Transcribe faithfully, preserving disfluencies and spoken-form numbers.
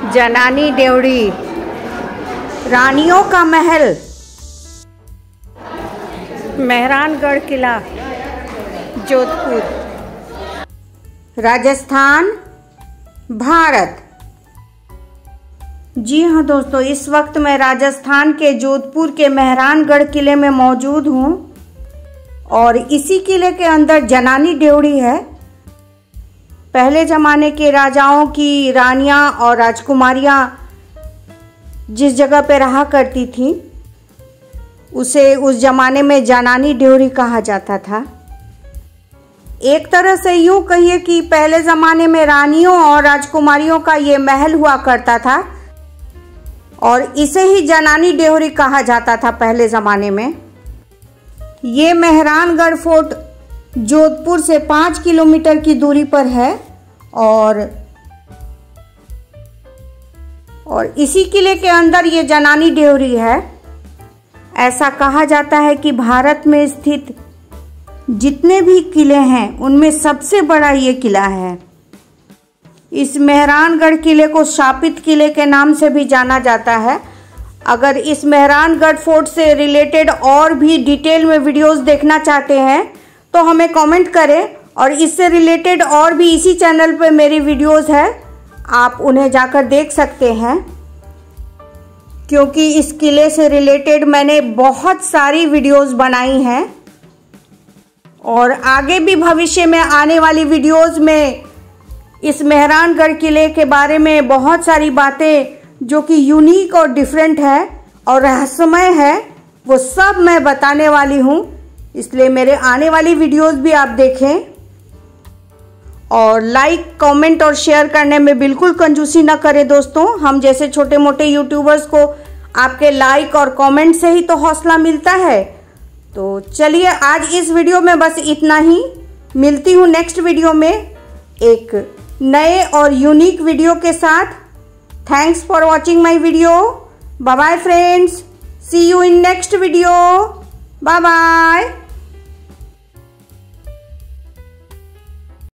जनानी ड्योढ़ी, रानियों का महल, मेहरानगढ़ किला, जोधपुर, राजस्थान, भारत। जी हाँ दोस्तों, इस वक्त मैं राजस्थान के जोधपुर के मेहरानगढ़ किले में मौजूद हूँ और इसी किले के अंदर जनानी ड्योढ़ी है। पहले ज़माने के राजाओं की रानियां और राजकुमारियां जिस जगह पे रहा करती थीं उसे उस ज़माने में जनानी ड्योढ़ी कहा जाता था। एक तरह से यूँ कहिए कि पहले ज़माने में रानियों और राजकुमारियों का ये महल हुआ करता था और इसे ही जनानी ड्योढ़ी कहा जाता था पहले ज़माने में। ये मेहरानगढ़ फोर्ट जोधपुर से पाँच किलोमीटर की दूरी पर है और और इसी किले के अंदर ये जनानी ड्योढ़ी है। ऐसा कहा जाता है कि भारत में स्थित जितने भी किले हैं उनमें सबसे बड़ा ये किला है। इस मेहरानगढ़ किले को शापित किले के नाम से भी जाना जाता है। अगर इस मेहरानगढ़ फोर्ट से रिलेटेड और भी डिटेल में वीडियोस देखना चाहते हैं तो हमें कमेंट करें और इससे रिलेटेड और भी इसी चैनल पे मेरी वीडियोस है, आप उन्हें जाकर देख सकते हैं। क्योंकि इस किले से रिलेटेड मैंने बहुत सारी वीडियोस बनाई हैं और आगे भी भविष्य में आने वाली वीडियोस में इस मेहरानगढ़ किले के बारे में बहुत सारी बातें जो कि यूनिक और डिफरेंट है और रहस्यमय है वो सब मैं बताने वाली हूँ। इसलिए मेरे आने वाली वीडियोस भी आप देखें और लाइक, कमेंट और शेयर करने में बिल्कुल कंजूसी ना करें दोस्तों। हम जैसे छोटे मोटे यूट्यूबर्स को आपके लाइक और कमेंट से ही तो हौसला मिलता है। तो चलिए आज इस वीडियो में बस इतना ही। मिलती हूँ नेक्स्ट वीडियो में एक नए और यूनिक वीडियो के साथ। Thanks for watching my video. Bye bye friends. See you in next video. Bye bye.